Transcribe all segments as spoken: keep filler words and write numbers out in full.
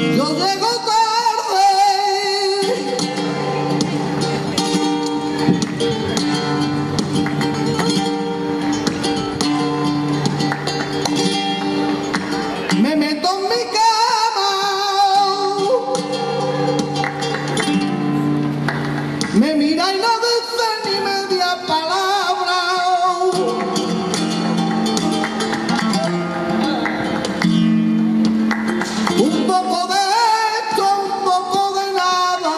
Yo llego tarde, me meto en mi cama, me mira y no dice ni media palabra. Un poco de esto, un poco de nada.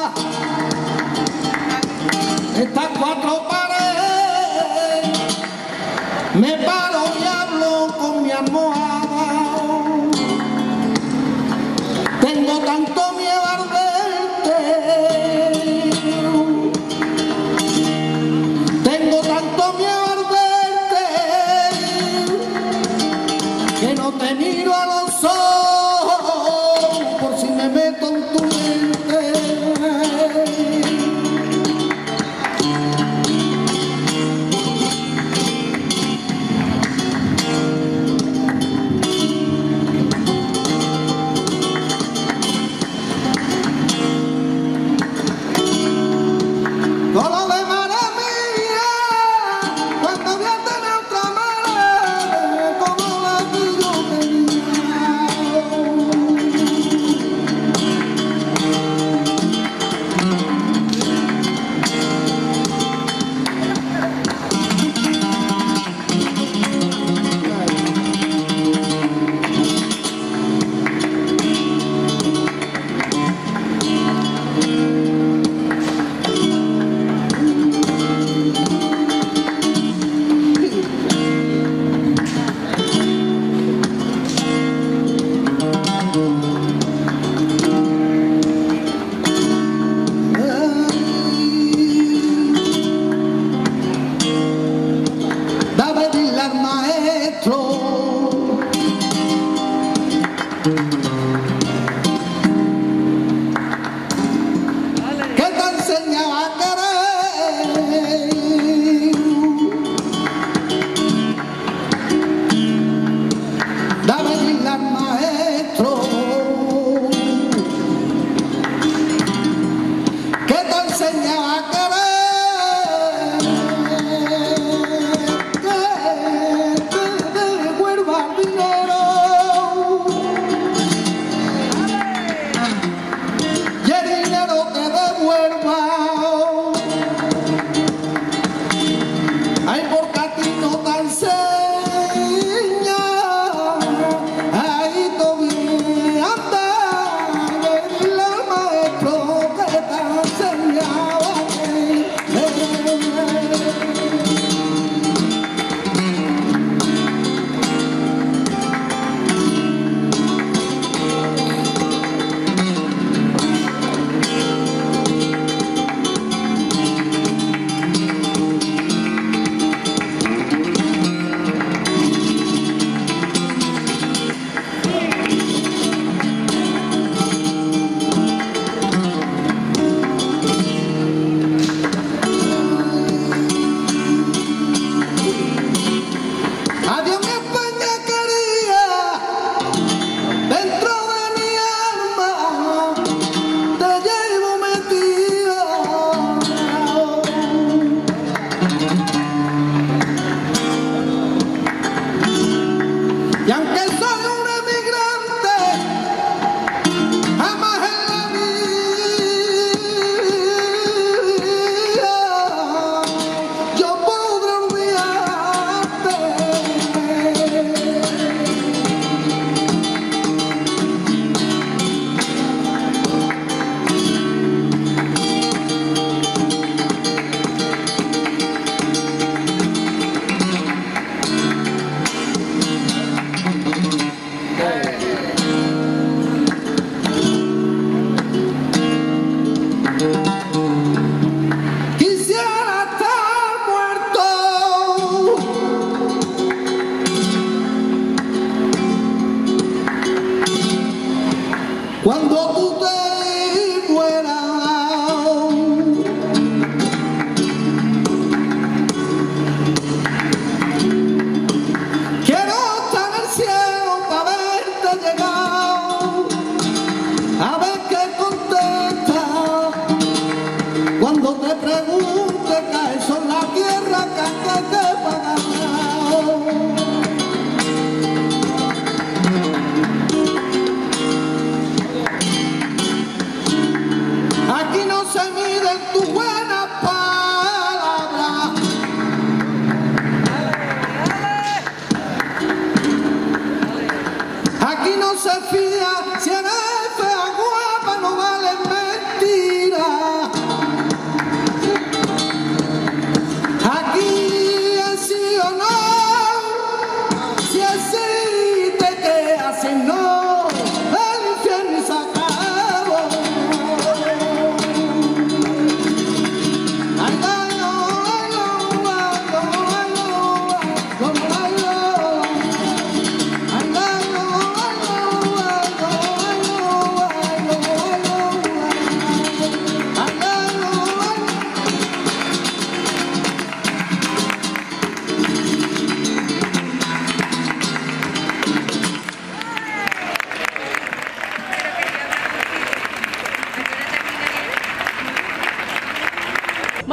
Estas cuatro paredes, me paro y hablo con mi almohada. Tengo tanto miedo al verte, tengo tanto miedo al verte, que no te miro a los ojos por si me meto en tu mente. Todo lo demás es mía, cuando voy a tener otra madre como la que yo tenía. Dame dile al maestro que te enseñaba a querer. Dame dile al maestro que te enseñaba a querer. Que te devuelva el dinero y el dinero te devuelva. Ay, porque a ti no te enseña. Ay, todavía anda, dile al maestro que te enseñaba a querer. Adiós mi España querida, dentro de mi alma te llevo metida. Y aunque soy un emigrante, jamás en la vida yo podré olvidarte. Quisiera estar muerto cuando tú te mueras. Quiero estar en el cielo para verte llegar.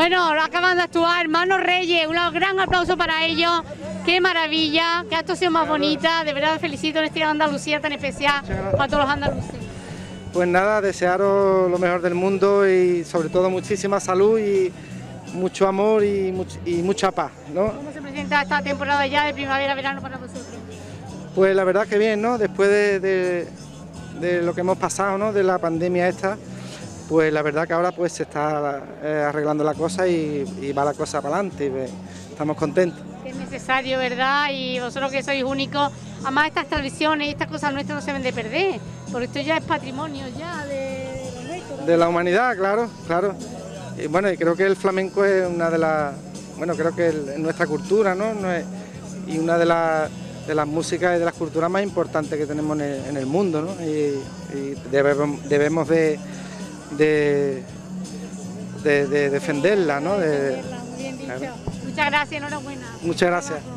Bueno, acaban de actuar Hermanos Reyes, un gran aplauso para ellos. Qué maravilla, qué actuación más bonita, de verdad felicito en este Día de Andalucía tan especial para todos los andaluces. Pues nada, desearos lo mejor del mundo y sobre todo muchísima salud y mucho amor y, much y mucha paz, ¿no? ¿Cómo se presenta esta temporada ya de primavera-verano para vosotros? Pues la verdad que bien, ¿no? Después de, de, de lo que hemos pasado, ¿no? De la pandemia esta, pues la verdad que ahora pues se está eh, arreglando la cosa y, y va la cosa para adelante y pues, estamos contentos. Es necesario, ¿verdad? Y vosotros que sois únicos, además estas tradiciones y estas cosas nuestras no se deben de perder, porque esto ya es patrimonio ya de los nuestros, ¿no? De la humanidad, claro, claro. Y bueno, y creo que el flamenco es una de las, bueno, creo que es nuestra cultura, ¿no? No es, y una de las de las músicas y de las culturas más importantes que tenemos en el, en el mundo, ¿no? Y, y debemos, debemos de, de, de, de defenderla, ¿no? De, Muy bien dicho. Claro. Muchas gracias, enhorabuena. Muchas gracias.